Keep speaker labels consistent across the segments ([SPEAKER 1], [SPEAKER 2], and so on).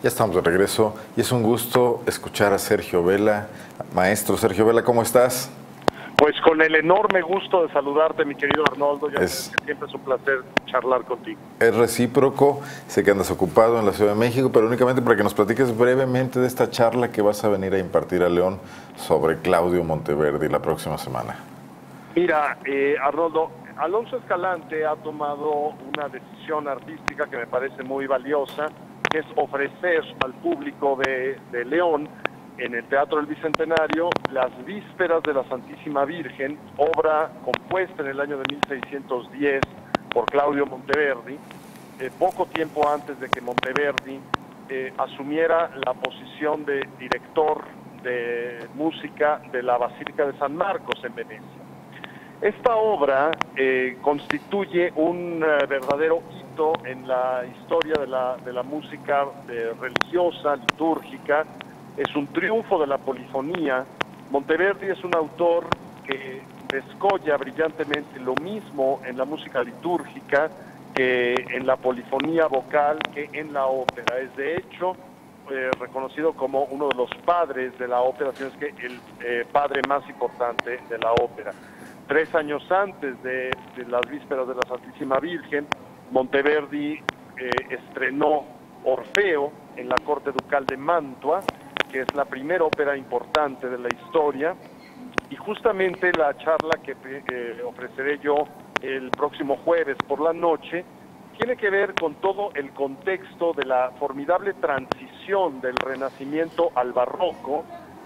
[SPEAKER 1] Ya estamos de regreso y es un gusto escuchar a Sergio Vela. Maestro Sergio Vela, ¿cómo estás?
[SPEAKER 2] Pues con el enorme gusto de saludarte, mi querido Arnoldo. Ya sabes que siempre es un placer charlar contigo.
[SPEAKER 1] Es recíproco. Sé que andas ocupado en la Ciudad de México, pero únicamente para que nos platiques brevemente de esta charla que vas a venir a impartir a León sobre Claudio Monteverdi la próxima semana.
[SPEAKER 2] Mira, Arnoldo, Alonso Escalante ha tomado una decisión artística que me parece muy valiosa, que es ofrecer al público de León, en el Teatro del Bicentenario, Las Vísperas de la Santísima Virgen, obra compuesta en el año de 1610 por Claudio Monteverdi, poco tiempo antes de que Monteverdi asumiera la posición de director de música de la Basílica de San Marcos en Venecia. Esta obra constituye un verdadero hito en la historia de la música religiosa, litúrgica. Es un triunfo de la polifonía. Monteverdi es un autor que descolla brillantemente lo mismo en la música litúrgica que en la polifonía vocal, que en la ópera. Es de hecho reconocido como uno de los padres de la ópera, sino es que el padre más importante de la ópera. 3 años antes de las Vísperas de la Santísima Virgen, Monteverdi estrenó Orfeo en la corte ducal de Mantua, que es la primera ópera importante de la historia, y justamente la charla que ofreceré yo el próximo jueves por la noche tiene que ver con todo el contexto de la formidable transición del Renacimiento al Barroco,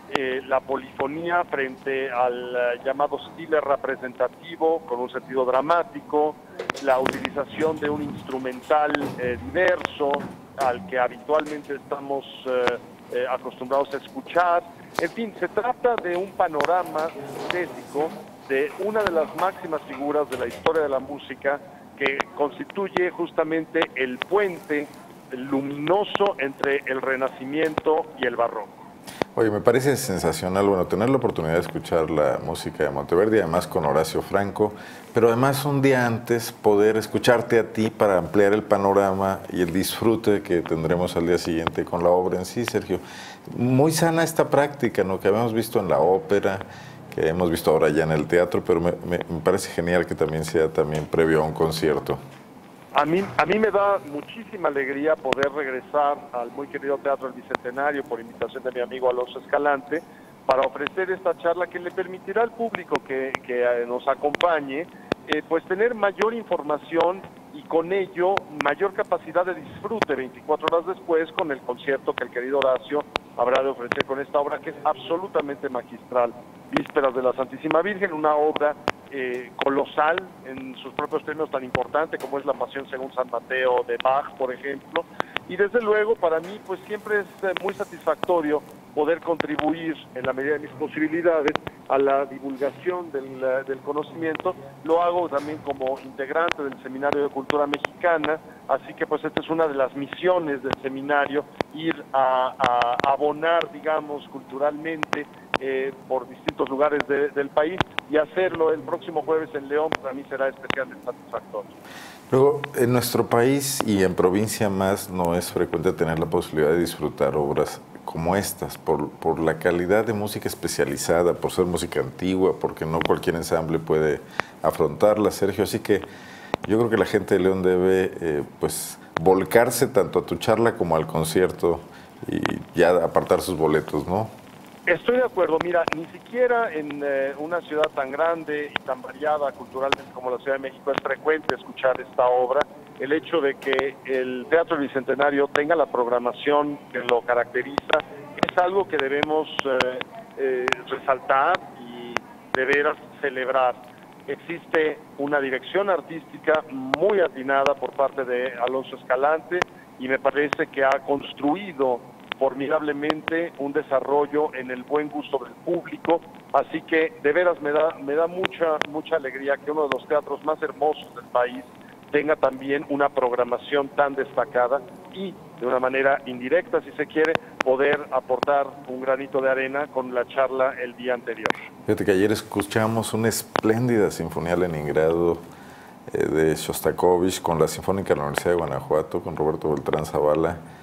[SPEAKER 2] la polifonía frente al llamado stile representativo con un sentido dramático, la utilización de un instrumental diverso al que habitualmente estamos acostumbrados a escuchar. En fin, se trata de un panorama estético de una de las máximas figuras de la historia de la música, que constituye justamente el puente luminoso entre el Renacimiento y el Barroco.
[SPEAKER 1] Oye, me parece sensacional, bueno, tener la oportunidad de escuchar la música de Monteverdi, además con Horacio Franco, pero además un día antes poder escucharte a ti para ampliar el panorama y el disfrute que tendremos al día siguiente con la obra en sí, Sergio. Muy sana esta práctica, ¿no?, que habíamos visto en la ópera, que hemos visto ahora ya en el teatro, pero me parece genial que también sea también previo a un concierto.
[SPEAKER 2] A mí me da muchísima alegría poder regresar al muy querido Teatro del Bicentenario por invitación de mi amigo Alonso Escalante para ofrecer esta charla que le permitirá al público que nos acompañe pues tener mayor información y con ello mayor capacidad de disfrute 24 horas después con el concierto que el querido Horacio habrá de ofrecer con esta obra que es absolutamente magistral. Vísperas de la Santísima Virgen, una obra colosal en sus propios términos, tan importante como es la Pasión según San Mateo de Bach, por ejemplo, y desde luego para mí pues siempre es muy satisfactorio poder contribuir en la medida de mis posibilidades a la divulgación del conocimiento. Lo hago también como integrante del Seminario de Cultura Mexicana, así que pues esta es una de las misiones del seminario, ir a abonar, digamos, culturalmente por distintos lugares del país, y hacerlo el próximo jueves en León para mí será especialmente satisfactorio.
[SPEAKER 1] Luego, en nuestro país y en provincia más no es frecuente tener la posibilidad de disfrutar obras como estas, por la calidad de música especializada, por ser música antigua, porque no cualquier ensamble puede afrontarla, Sergio. Así que yo creo que la gente de León debe pues volcarse tanto a tu charla como al concierto y ya apartar sus boletos, ¿no?
[SPEAKER 2] Estoy de acuerdo. Mira, ni siquiera en una ciudad tan grande y tan variada culturalmente como la Ciudad de México es frecuente escuchar esta obra. El hecho de que el Teatro del Bicentenario tenga la programación que lo caracteriza es algo que debemos resaltar y de veras celebrar. Existe una dirección artística muy atinada por parte de Alonso Escalante y me parece que ha construido formidablemente un desarrollo en el buen gusto del público, así que de veras me da mucha alegría que uno de los teatros más hermosos del país tenga también una programación tan destacada y de una manera indirecta, si se quiere, poder aportar un granito de arena con la charla el día anterior.
[SPEAKER 1] Fíjate que ayer escuchamos una espléndida sinfonía Leningrado de Shostakovich con la Sinfónica de la Universidad de Guanajuato, con Roberto Beltrán Zavala.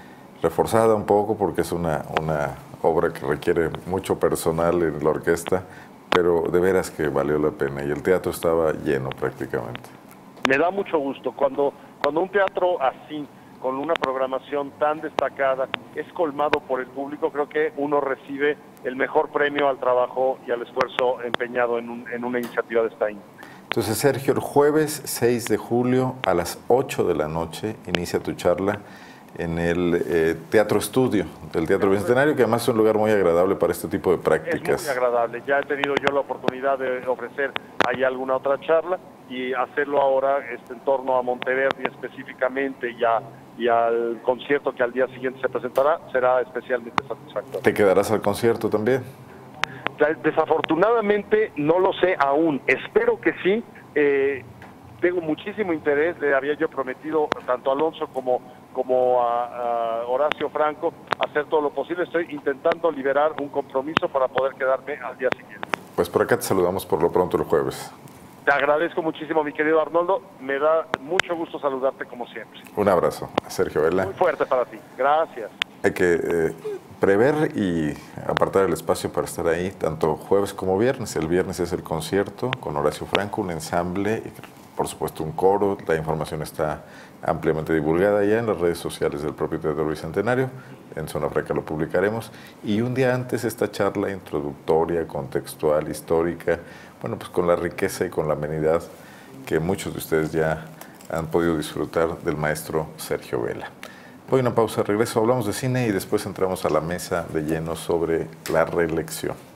[SPEAKER 1] reforzada un poco porque es una obra que requiere mucho personal en la orquesta, pero de veras que valió la pena y el teatro estaba lleno prácticamente.
[SPEAKER 2] Me da mucho gusto cuando un teatro así, con una programación tan destacada, es colmado por el público. Creo que uno recibe el mejor premio al trabajo y al esfuerzo empeñado en una iniciativa de esta índole.
[SPEAKER 1] Entonces, Sergio, el jueves 6 de julio a las 8 de la noche inicia tu charla en el Teatro Estudio del Teatro Bicentenario, que además es un lugar muy agradable para este tipo de prácticas.
[SPEAKER 2] Es muy agradable. Ya he tenido yo la oportunidad de ofrecer ahí alguna otra charla y hacerlo ahora en torno a Monteverdi específicamente y al concierto que al día siguiente se presentará, será especialmente satisfactorio.
[SPEAKER 1] ¿Te quedarás al concierto también?
[SPEAKER 2] Desafortunadamente no lo sé aún, espero que sí. Tengo muchísimo interés, le había yo prometido tanto a Alonso como a Horacio Franco hacer todo lo posible. Estoy intentando liberar un compromiso para poder quedarme al día siguiente.
[SPEAKER 1] Pues por acá te saludamos por lo pronto el jueves.
[SPEAKER 2] Te agradezco muchísimo, mi querido Arnoldo. Me da mucho gusto saludarte como siempre.
[SPEAKER 1] Un abrazo a Sergio Vela.
[SPEAKER 2] Muy fuerte para ti. Gracias.
[SPEAKER 1] Hay que prever y apartar el espacio para estar ahí, tanto jueves como viernes. El viernes es el concierto con Horacio Franco, un ensamble, por supuesto un coro. La información está ampliamente divulgada ya en las redes sociales del propio Teatro Bicentenario. En Zona Franca lo publicaremos. Y un día antes esta charla introductoria, contextual, histórica, bueno, pues con la riqueza y con la amenidad que muchos de ustedes ya han podido disfrutar del maestro Sergio Vela. Voy a una pausa, regreso, hablamos de cine y después entramos a la mesa de lleno sobre la reelección.